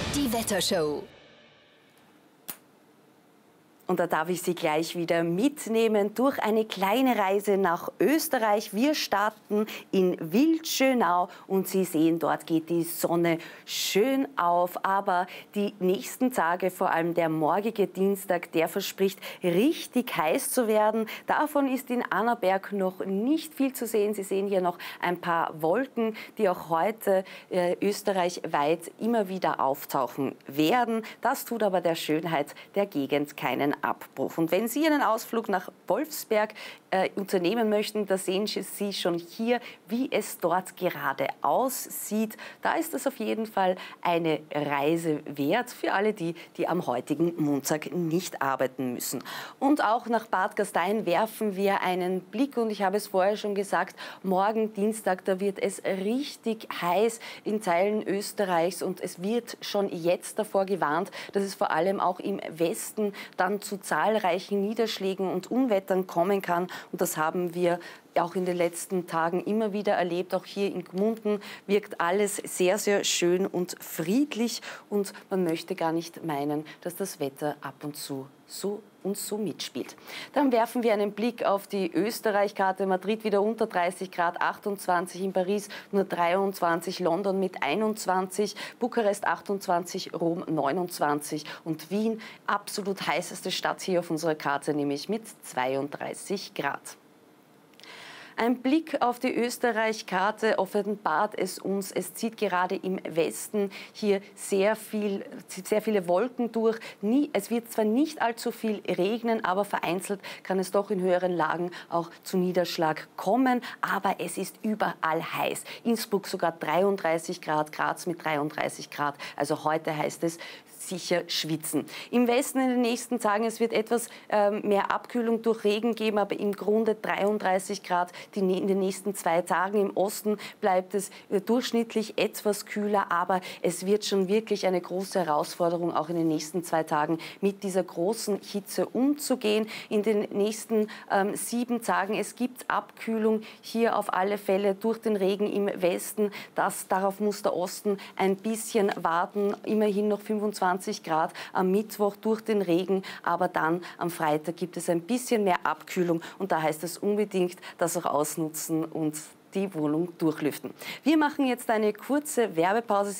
Die Wettershow. Und da darf ich Sie gleich wieder mitnehmen durch eine kleine Reise nach Österreich. Wir starten in Wildschönau und Sie sehen, dort geht die Sonne schön auf. Aber die nächsten Tage, vor allem der morgige Dienstag, der verspricht richtig heiß zu werden. Davon ist in Annaberg noch nicht viel zu sehen. Sie sehen hier noch ein paar Wolken, die auch heute österreichweit immer wieder auftauchen werden. Das tut aber der Schönheit der Gegend keinen Abbruch. Und wenn Sie einen Ausflug nach Wolfsberg unternehmen möchten, da sehen Sie schon hier, wie es dort gerade aussieht. Da ist es auf jeden Fall eine Reise wert für alle die, die am heutigen Montag nicht arbeiten müssen. Und auch nach Bad Gastein werfen wir einen Blick und ich habe es vorher schon gesagt, morgen Dienstag, da wird es richtig heiß in Teilen Österreichs und es wird schon jetzt davor gewarnt, dass es vor allem auch im Westen dann zu zahlreichen Niederschlägen und Unwettern kommen kann. Und das haben wir auch in den letzten Tagen immer wieder erlebt. Auch hier in Gmunden wirkt alles sehr, sehr schön und friedlich. Und man möchte gar nicht meinen, dass das Wetter ab und zu so mitspielt. Dann werfen wir einen Blick auf die Österreich-Karte. Madrid wieder unter 30 Grad, 28, in Paris nur 23, London mit 21, Bukarest 28, Rom 29 und Wien, absolut heißeste Stadt hier auf unserer Karte, nämlich mit 32 Grad. Ein Blick auf die Österreich-Karte offenbart es uns. Es zieht gerade im Westen hier sehr viele Wolken durch. Es wird zwar nicht allzu viel regnen, aber vereinzelt kann es doch in höheren Lagen auch zu Niederschlag kommen. Aber es ist überall heiß. Innsbruck sogar 33 Grad, Graz mit 33 Grad. Also heute heißt es sicher schwitzen. Im Westen in den nächsten Tagen, es wird etwas mehr Abkühlung durch Regen geben, aber im Grunde 33 Grad in den nächsten 2 Tagen. Im Osten bleibt es durchschnittlich etwas kühler, aber es wird schon wirklich eine große Herausforderung, auch in den nächsten 2 Tagen mit dieser großen Hitze umzugehen. In den nächsten 7 Tagen, es gibt Abkühlung hier auf alle Fälle durch den Regen im Westen. Darauf muss der Osten ein bisschen warten, immerhin noch 25 Grad am Mittwoch durch den Regen, aber dann am Freitag gibt es ein bisschen mehr Abkühlung und da heißt es unbedingt das auch ausnutzen und die Wohnung durchlüften. Wir machen jetzt eine kurze Werbepause.